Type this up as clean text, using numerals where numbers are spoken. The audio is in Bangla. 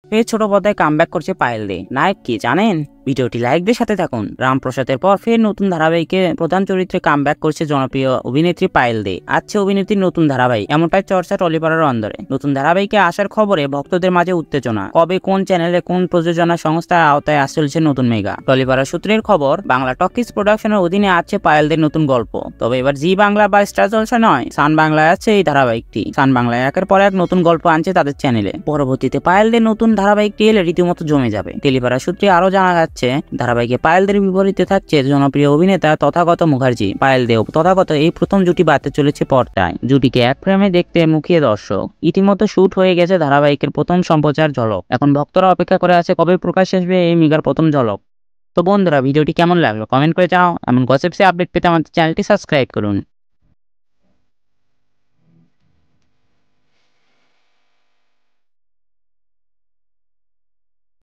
ফের ছোট পর্দায় কামব্যাক করছে পায়েল দে। নায়ক কি জানেন? ভিডিওটি লাইক দিয়ে সাথে থাকুন। রামপ্রসাদের পর ফের নতুন ধারাবাহিকে প্রধান চরিত্রে কামব্যাক করছে জনপ্রিয় অভিনেত্রী পায়েল দে। আছে অভিনেত্রীর নতুন ধারাবাহিক, এমনটাই চর্চা টলিপাড়ার অন্দরে। নতুন ধারাবাহিকে আসার খবরে ভক্তদের মাঝে উত্তেজনা। কবে, কোন চ্যানেলে, কোন প্রযোজনা সংস্থার আওতায় চলছে নতুন মেগা। টলিপাড়া সূত্রের খবর, বাংলা টকিজ প্রোডাকশনের অধীনে আছে পায়েলদের নতুন গল্প। তবে এবার জি বাংলা বা স্টার জলসা নয়, সান বাংলায় আছে এই ধারাবাহিকটি। সান বাংলায় একের পর এক নতুন গল্প আনছে তাদের চ্যানেলে। পরবর্তীতে পায়েলদের নতুন ধারাবাহিকটি এলে রীতিমতো জমে যাবে। টেলিপাড়া সূত্রে আরো জানা যাচ্ছে, ধারাবাহিকে পায়েলদের বিপরীতে থাকছে জনপ্রিয় অভিনেতা তথাগত মুখার্জি। পায়েল দেও তথাগত এই প্রথম জুটি বাড়তে চলেছে পর্দায়। জুটিকে এক ফ্রেমে দেখতে মুখিয়ে দর্শক। ইতিমধ্যে শুট হয়ে গেছে ধারাবাহিকের প্রথম সম্প্রচার ঝলক। এখন ভক্তরা অপেক্ষা করে আছে কবে প্রকাশ আসবে এই মেগার প্রথম ঝলক। তো বন্ধুরা, ভিডিওটি কেমন লাগলো কমেন্ট করে জানাও। এমন গসিপসে আপডেট পেতে আমাদের চ্যানেলটি সাবস্ক্রাইব করুন।